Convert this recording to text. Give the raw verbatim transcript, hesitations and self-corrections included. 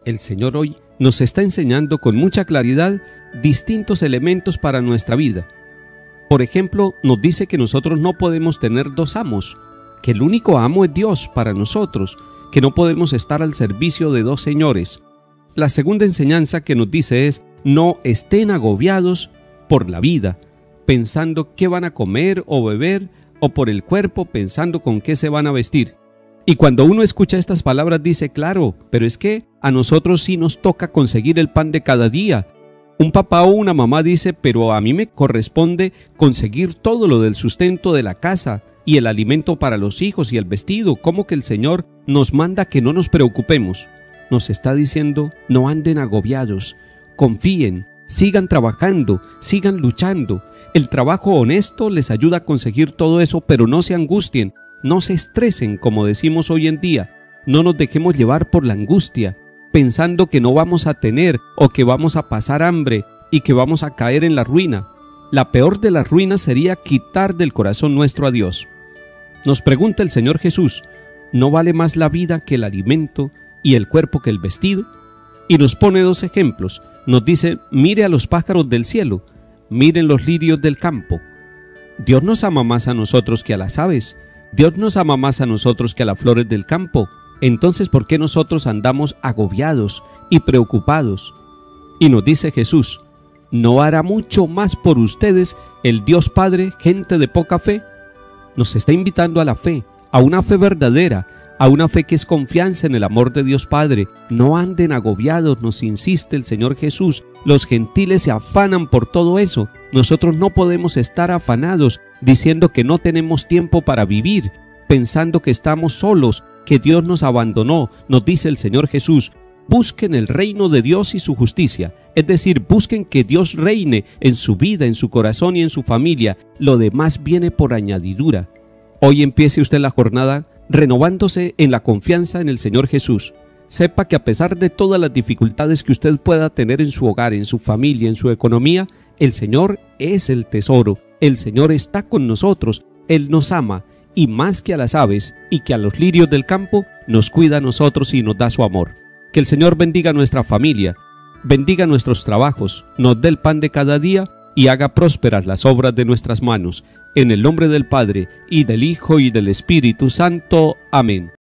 El Señor hoy nos está enseñando con mucha claridad distintos elementos para nuestra vida. Por ejemplo, nos dice que nosotros no podemos tener dos amos, que el único amo es Dios para nosotros, que no podemos estar al servicio de dos señores. La segunda enseñanza que nos dice es: no estén agobiados por la vida, pensando qué van a comer o beber, o por el cuerpo, pensando con qué se van a vestir. Y cuando uno escucha estas palabras dice: claro, pero es que a nosotros sí nos toca conseguir el pan de cada día. Un papá o una mamá dice: pero a mí me corresponde conseguir todo lo del sustento de la casa y el alimento para los hijos y el vestido. ¿Cómo que el Señor nos manda que no nos preocupemos? Nos está diciendo: no anden agobiados, confíen, sigan trabajando, sigan luchando. El trabajo honesto les ayuda a conseguir todo eso, pero no se angustien, no se estresen, como decimos hoy en día. No nos dejemos llevar por la angustia, pensando que no vamos a tener o que vamos a pasar hambre y que vamos a caer en la ruina. La peor de las ruinas sería quitar del corazón nuestro a Dios. Nos pregunta el Señor Jesús: ¿no vale más la vida que el alimento y el cuerpo que el vestido? Y nos pone dos ejemplos. Nos dice: mire a los pájaros del cielo, miren los lirios del campo. Dios nos ama más a nosotros que a las aves. Dios nos ama más a nosotros que a las flores del campo. Entonces, ¿por qué nosotros andamos agobiados y preocupados? Y nos dice Jesús: ¿no hará mucho más por ustedes el Dios Padre, gente de poca fe? Nos está invitando a la fe, a una fe verdadera, a una fe que es confianza en el amor de Dios Padre. No anden agobiados, nos insiste el Señor Jesús. Los gentiles se afanan por todo eso. Nosotros no podemos estar afanados diciendo que no tenemos tiempo para vivir, pensando que estamos solos, que Dios nos abandonó. Nos dice el Señor Jesús: busquen el reino de Dios y su justicia, es decir, busquen que Dios reine en su vida, en su corazón y en su familia. Lo demás viene por añadidura. Hoy empiece usted la jornada renovándose en la confianza en el Señor Jesús. Sepa que a pesar de todas las dificultades que usted pueda tener en su hogar, en su familia, en su economía, el Señor es el tesoro. El Señor está con nosotros, Él nos ama, y más que a las aves y que a los lirios del campo, nos cuida a nosotros y nos da su amor. Que el Señor bendiga nuestra familia, bendiga nuestros trabajos, nos dé el pan de cada día y haga prósperas las obras de nuestras manos. En el nombre del Padre, y del Hijo, y del Espíritu Santo. Amén.